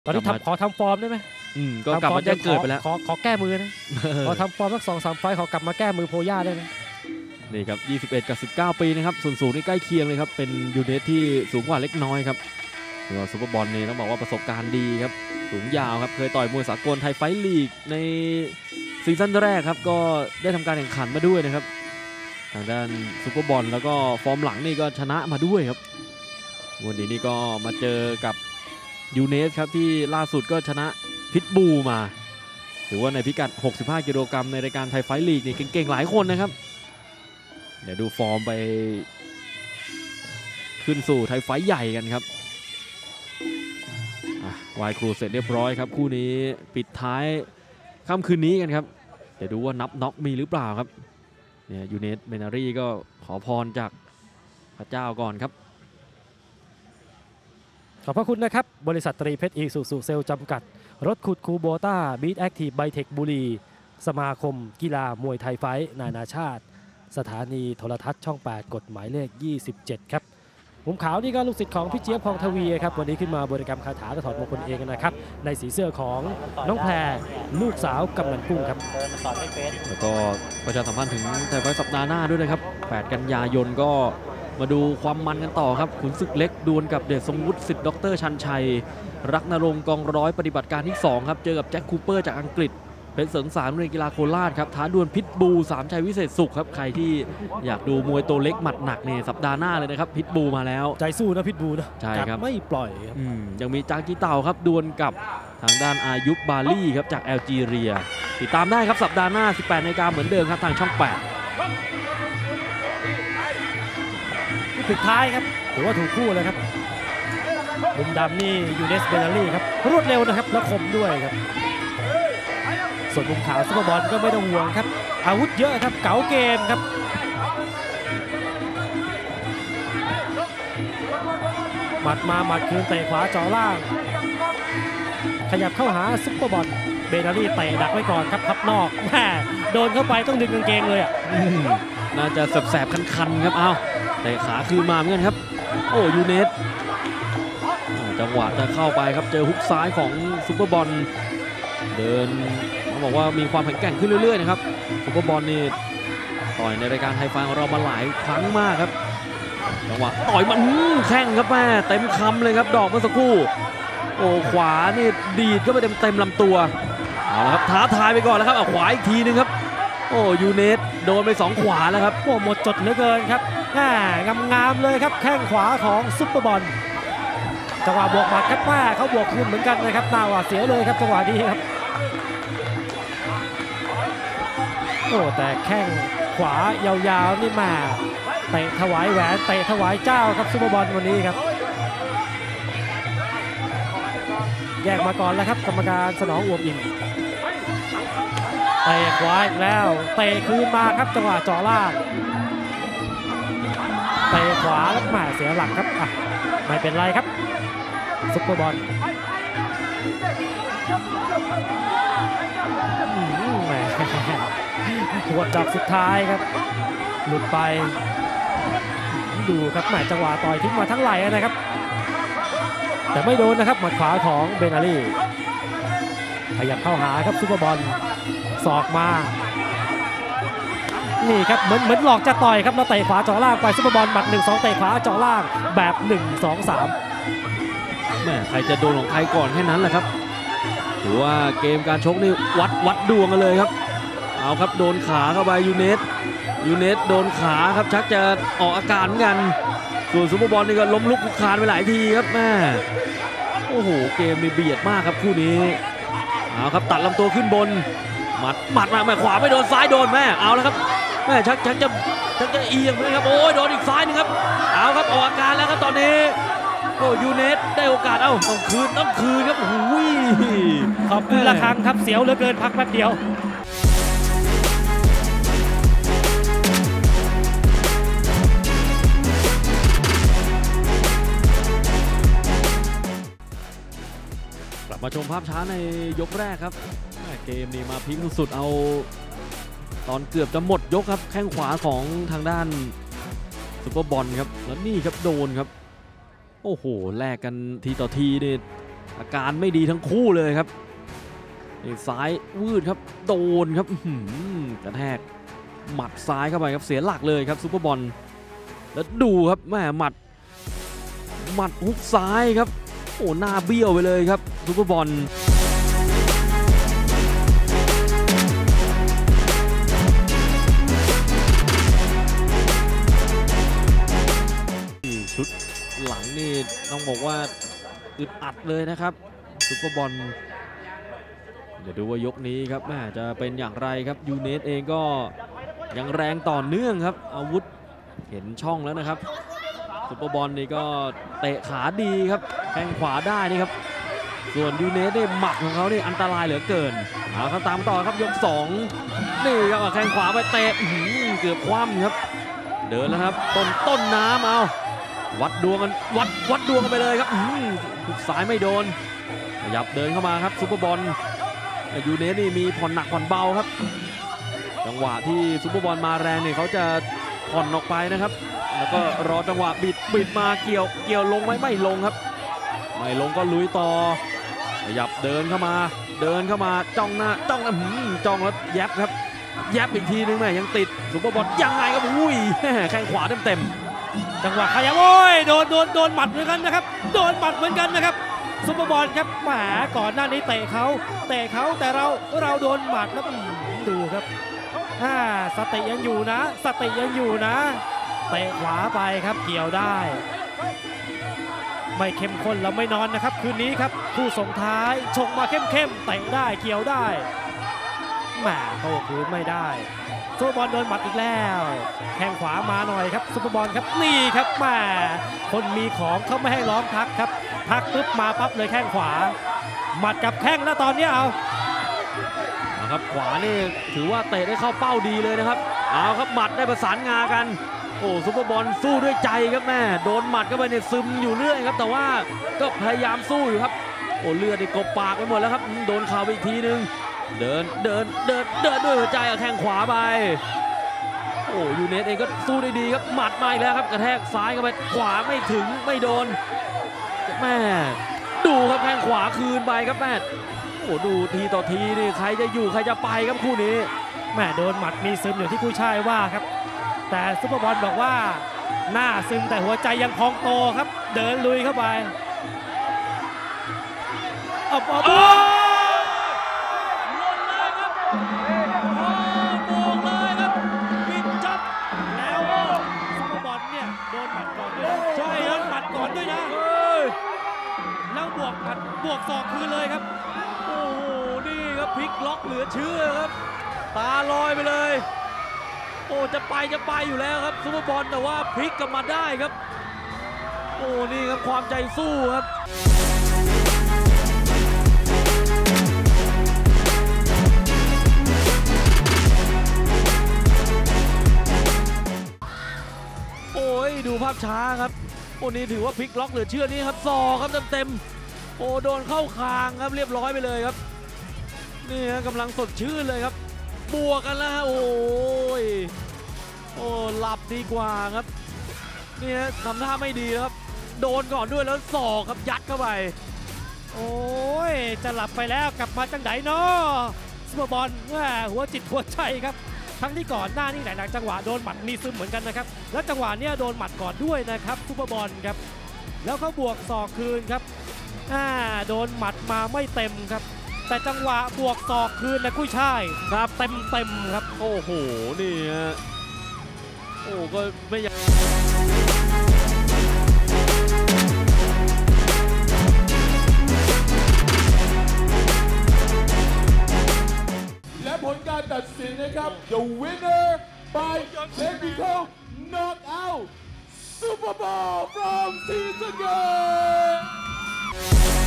ตอนนี้ขอทำฟอร์มได้ไหมก็กลับมาแจ้งเกิดไปแล้วขอแก้มือนะขอทำฟอร์มสัก2-3 ไฟขอกลับมาแก้มือโพย่าได้ไหมนี่ครับ21 กับ 19 ปีนะครับส่วนสูงนี่ใกล้เคียงเลยครับเป็นยูเนสที่สูงกว่าเล็กน้อยครับตัวซุปเปอร์บอลนี่ต้องบอกว่าประสบการณ์ดีครับสูงยาวครับเคยต่อยมวยสากลไทยไฟท์ลีกในซีซั่นแรกครับก็ได้ทำการแข่งขันมาด้วยนะครับทางด้านซุปเปอร์บอลแล้วก็ฟอร์มหลังนี่ก็ชนะมาด้วยครับวันนี้นี่ก็มาเจอกับยูเนสครับที่ล่าสุดก็ชนะพิทบูมาถือว่าในพิกัด65 กิโลกรัมในรายการไทยไฟท์ลีกนี่เก่งๆหลายคนนะครับเดี๋ยวดูฟอร์มไปขึ้นสู่ไทยไฟท์ใหญ่กันครับวายครูเสร็จเรียบร้อยครับคู่นี้ปิดท้ายค่ำคืนนี้กันครับเดี๋ยวดูว่านับน็อกมีหรือเปล่าครับเนี่ยยูเนสเมนารีก็ขอพรจากพระเจ้าก่อนครับขอบพระคุณนะครับบริษัทตรีเพชรอีซูซูเซลจำกัดรถขุดคูโบต้าบีทแอคทีฟไบเทคบุรีสมาคมกีฬามวยไทยไฟท์นานาชาติสถานีโทรทัศน์ช่อง 8 กฎหมายเลข 27 ครับมุมขาวนี่ก็ลูกศิษย์ของพี่เจี๊ยบพองทวีครับวันนี้ขึ้นมาบริกรรมคาถาและถอดมงคลเองนะครับในสีเสื้อของน้องแพรลูกสาวกำนันกุ้งครับแล้วก็ประชาสัมพันธ์ถึงไทยไฟท์สัปดาห์หน้าด้วยนะครับ8 กันยายนก็มาดูความมันกันต่อครับขุนศึกเล็กดวลกับเดชทรงวุฒิสิทธิ์ดร.ชันชัยรักนรงค์กองร้อยปฏิบัติการที่2ครับเจอกับแจ็คคูเปอร์จากอังกฤษเป็นเสริงสารโรงเรียนกีฬาโคราชครับท้าดวลพิทบูสามชัยวิเศษสุขครับใครที่อยากดูมวยตัวเล็กหมัดหนักเนี่ยสัปดาห์หน้าเลยนะครับพิทบูมาแล้วใจสู้นะพิทบูนะใช่ครับไม่ปล่อยยังมีจางจีเต่าครับดวลกับทางด้านอายุบบาลี่ครับจากแอลจีเรียติดตามได้ครับสัปดาห์หน้า 18 นาฬิกาเหมือนเดิมครับทางช่อง 8 ปิดท้ายครับถือว่าถูกคู่เลยครับมุมดำนี่ยูเนสเบนารี่ครับรวดเร็วนะครับและคมด้วยครับส่วนมุมขาวซุปเปอร์บอลก็ไม่ต้องห่วงครับอาวุธเยอะครับเก๋าเกมครับหมัดมาหมัดคืนเตะขวาจ่อล่างขยับเข้าหาซุปเปอร์บอลเบนารี่เตะดักไว้ก่อนครับพับนอกแม่โดนเข้าไปต้องดึงกางเกงเลยอ่ะน่าจะแสบๆคันๆครับเอาเตะขาคืนมาเหมือนกันครับโอ้ยูเนสจังหวะจะเข้าไปครับเจอฮุกซ้ายของซุปเปอร์บอลเดินต้องบอกว่ามีความแข็งแกร่งขึ้นเรื่อยๆนะครับซุปเปอร์บอลนี่ต่อยในรายการไทยไฟท์ของเรามาหลายครั้งมากครับจังหวะต่อยมันแข้งครับแม่เต็มคำเลยครับดอกเมื่อสักครู่โอ้ขวานี่ดีดก็ไปเต็มลำตัวเอาละครับท้าทายไปก่อนแล้วครับเอาขวาอีกทีนึงครับโอ้ยูเนสโดนไป2 ขวาแล้วครับโอ้หมดจดเหลือเกินครับงามๆเลยครับแข้งขวาของซุปเปอร์บอลจังหวะบวกหมัดครับว่าเขาบวกคืนเหมือนกันนะครับหน้าหวาดเสียวเลยครับจังหวะนี้ครับโอ้แต่แข้งขวายาวๆนี่มาเตะถวายแหวนเตะถวายเจ้าครับซุปเปอร์บอลวันนี้ครับแยกมาก่อนแล้วครับกรรมการสนองอวมอิ่มเตะขวาอีกแล้วเตะคืนมาครับจังหวะจ่อล่างเตะขวาแล้วมาเสียหลักครับไม่เป็นไรครับซุปเปอร์บอลแหมหัวจับสุดท้ายครับหลุดไปดูครับแหมจังหวะต่อยทิ้งมาทั้งไหล่นะครับแต่ไม่โดนนะครับหมัดขวาของเบนารี่ขยับเข้าหาครับซุปเปอร์บอลศอกมานี่ครับเหมือนหลอกจะต่อยครับแล้วเตะขวาจ่อล่างไปซุปเปอร์บอลหมัด 1-2 เตะขวาจ่อล่างแบบ 1-2-3 แม่ใครจะโดนของใครก่อนแค่นั้นแหละครับถือว่าเกมการชกนี่วัดดวงกันเลยครับเอาครับโดนขาเข้าไปยูเนสโดนขาครับชักจะออกอาการเหมือนกันส่วนซุปเปอร์บอลนี่ก็ล้มลุกคลุกคลานไปหลายทีครับแม่โอ้โหเกมนี่เบียดมากครับคู่นี้เอาครับตัดลำตัวขึ้นบนหมัดมาแม่ขวาไม่โดนซ้ายโดนแม่เอาแล้วครับแม่ชักจะเอียงเลยครับโอ้ยโดนอีกซ้ายนึงครับเอาครับออกอาการแล้วครับตอนนี้โอ้ยูเนสได้โอกาสต้องคืนครับโอ้ยขอบคุณละครั้งครับเสียวเหลือเกินพักแป๊บเดียวมาชมภาพช้าในยกแรกครับเกมนี้มาพลิกสุดๆเอาตอนเกือบจะหมดยกครับแข้งขวาของทางด้านซุปเปอร์บอลครับแล้วนี่ครับโดนครับโอ้โหแลกกันทีต่อทีนี่อาการไม่ดีทั้งคู่เลยครับซ้ายวืดครับโดนครับกระแทกหมัดซ้ายเข้าไปครับเสียหลักเลยครับซุปเปอร์บอลแล้วดูครับแม่หมัดฮุกซ้ายครับโอ้หน้าเบี้ยวไปเลยครับซุปเปอร์บอลชุดหลังนี่ต้องบอกว่าอึดอัดเลยนะครับซุปเปอร์บอลเดี๋ยวดูว่ายกนี้ครับแม่จะเป็นอย่างไรครับยูเนสเองก็ยังแรงต่อเนื่องครับอาวุธเห็นช่องแล้วนะครับซุปเปอร์บอลนี่ก็เตะขาดีครับแข้งขวาได้นี่ครับส่วนยูเนสได้หมัดของเขานี่อันตรายเหลือเกินเอาครับตามต่อครับยก2นี่ครับแข้งขวาไปเตะเกือบคว่ำครับเดินแล้วครับต้นน้ำเอาวัดดวงกันวัดดวงกันไปเลยครับสายไม่โดนขยับเดินเข้ามาครับซุปเปอร์บอลยูเนสนี่มีผ่อนหนักผ่อนเบาครับจังหวะที่ซุปเปอร์บอลมาแรงเนี่ยเขาจะผ่อนออกไปนะครับแล้วก็รอจังหวะบิดมาเกี่ยวลงไม่ลงครับไม่ลงก็ลุยต่อขยับเดินเข้ามาจ้องแล้วแยบครับแยบอีกทีนึงแม่ยังติดซุปเปอร์บอลยังไงครับอุ้ยแข้งขวาเต็มจังหวะขยับโอ้ยโดนหมัดเหมือนกันนะครับโดนหมัดเหมือนกันนะครับซุปเปอร์บอลครับแหมก่อนหน้านี้เตะเขาแต่เราโดนหมัดแล้วดูครับสติยังอยู่นะเตะขวาไปครับเกี่ยวได้ไม่เข้มข้นแล้วไม่นอนนะครับคืนนี้ครับคู่ส่งท้ายชงมาเข้มเตะได้เกี่ยวได้แหมโต้คืนไม่ได้ซุปเปอร์บอลโดนหมัดอีกแล้วแข้งขวามาหน่อยครับซุปเปอร์บอลครับนี่ครับแหมคนมีของเขาไม่ให้ร้องพักครับพักปุ๊บมาปั๊บเลยแข้งขวาหมัดกับแข้งแล้วตอนนี้เอาครับขวานี่ถือว่าเตะได้เข้าเป้าดีเลยนะครับเอาครับหมัดได้ประสานงากันโอ้ซุปเปอร์บอลสู้ด้วยใจครับแม่โดนหมัดเข้าไปเนี่ยซึมอยู่เรื่อยครับแต่ว่าก็พยายามสู้อยู่ครับโอ้เลือดนี่กบปากไปหมดแล้วครับโดนเข่าไปอีกทีนึงเดินด้วยหัวใจเอาแข้งขวาไปโอ้ยูเนสเองก็สู้ได้ดีครับหมัดมาอีกแล้วครับกระแทกซ้ายเข้าไปขวาไม่ถึงไม่โดนแม่ดูครับแข้งขวาคืนไปครับแม่โอ้ดูทีต่อทีนี่ใครจะอยู่ใครจะไปครับคู่นี้แม่โดนหมัดมีซึมอย่างที่ผู้ชายว่าครับแต่ซุปเปอร์บอลบอกว่าหน้าซึมแต่หัวใจยังพองโตครับเดินลุยเข้าไปบวกศอกคืนเลยครับโอ้โหนี่ครับพลิกล็อกเหลือเชื่อครับตาลอยไปเลยโอ้จะไปอยู่แล้วครับซุปเปอร์บอลแต่ว่าพลิกกลับมาได้ครับโอ้นี่ครับความใจสู้ครับโอ้ยดูภาพช้าครับโอ้นี่ถือว่าพลิกล็อกเหลือเชื่อนี่ครับศอกครับเต็มโอ้โดนเข้าคางครับเรียบร้อยไปเลยครับนี่กำลังสดชื่นเลยครับบวกกันแล้วโอ้หลับดีกว่าครับนี่ทำท่าไม่ดีครับโดนก่อนด้วยแล้วศอกครับยัดเข้าไปโอ้ยจะหลับไปแล้วกลับมาจังไหนเนาะซุปเปอร์บอลหัวจิตหัวใจครับทั้งที่ก่อนหน้านี่หลายๆจังหวะโดนหมัดมีซึมเหมือนกันนะครับแล้วจังหวะเนี้ยโดนหมัดก่อนด้วยนะครับซุปเปอร์บอลครับแล้วเขาบวกศอกคืนครับโดนหมัดมาไม่เต็มครับแต่จังหวะบวกศอกคืนนะกุ้ยช่ายครับเต็มครับโอ้โหนี่ฮะโอ้ก็ไม่อยากและผลการตัดสินนะครับ The winner by technical knockout Super Bowl from Season Game